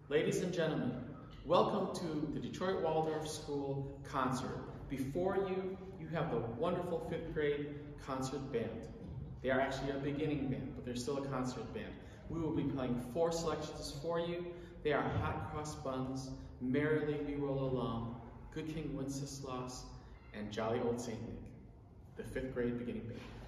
Ladies and gentlemen, welcome to the Detroit Waldorf School concert. Before you, you have the wonderful 5th grade concert band. They are actually a beginning band, but they're still a concert band. We will be playing 4 selections for you. They are Hot Cross Buns, Merrily We Roll Along, Good King Wenceslas, and Jolly Old Saint Nick, the 5th grade beginning band.